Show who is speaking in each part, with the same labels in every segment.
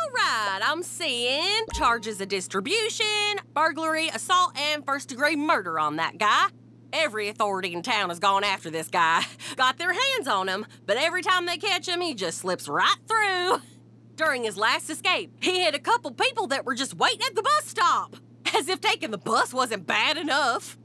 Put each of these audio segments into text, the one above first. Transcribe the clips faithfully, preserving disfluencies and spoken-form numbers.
Speaker 1: All right, I'm seeing charges of distribution, burglary, assault, and first-degree murder on that guy. Every authority in town has gone after this guy, got their hands on him, but every time they catch him, he just slips right through. During his last escape, he hit a couple people that were just waiting at the bus stop, as if taking the bus wasn't bad enough.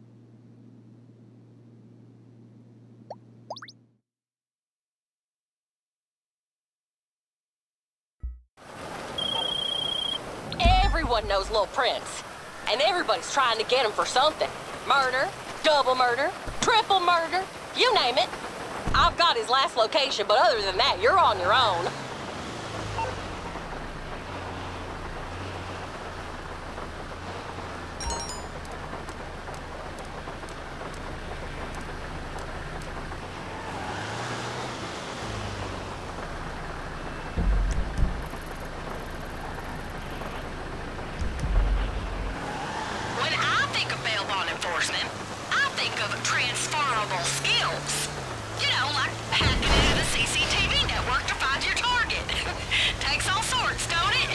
Speaker 1: Everyone knows Lil Prince, and everybody's trying to get him for something. Murder, double murder, triple murder, you name it. I've got his last location, but other than that, you're on your own.
Speaker 2: Enforcement. I think of transferable skills. You know, like hacking into the C C T V network to find your target. Takes all sorts, don't it?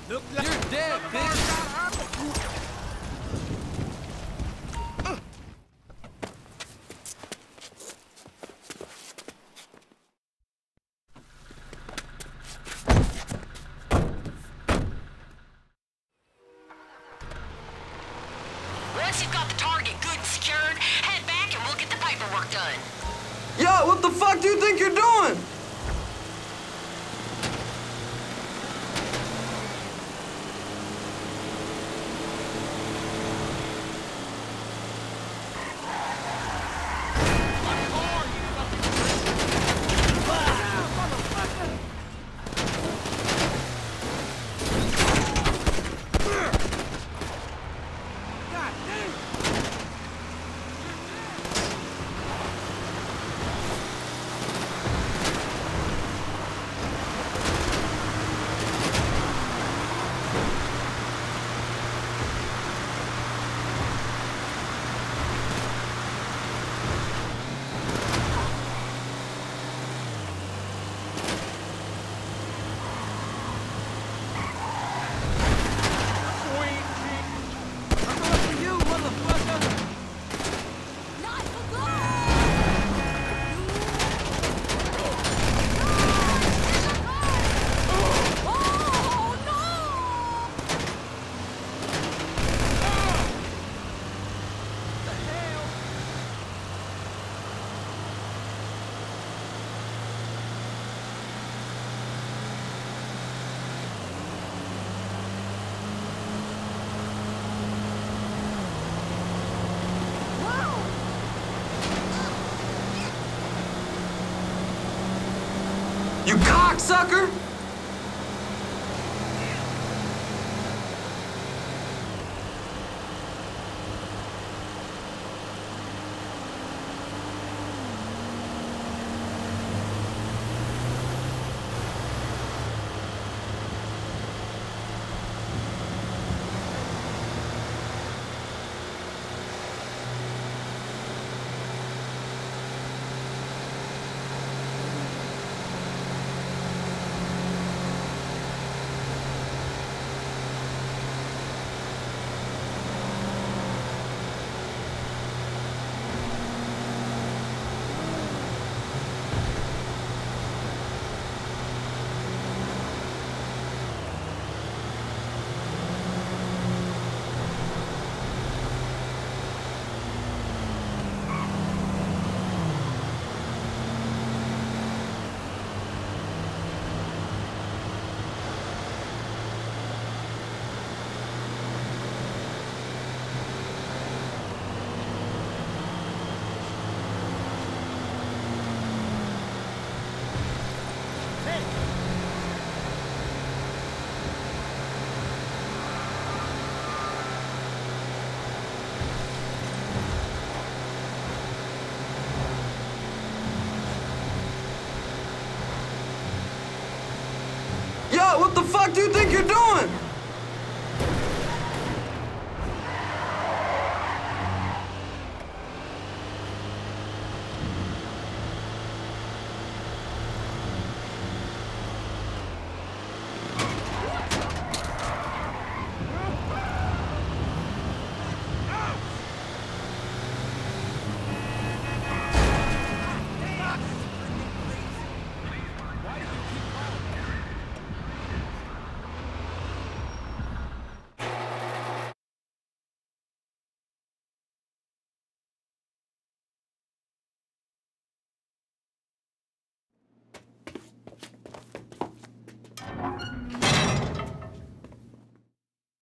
Speaker 3: Look like you're dead, bitch.
Speaker 2: Once you've got the target good and secured, head back and we'll get the paperwork done.
Speaker 4: Yo, what the fuck do you think you're doing? You cocksucker! Yo, what the fuck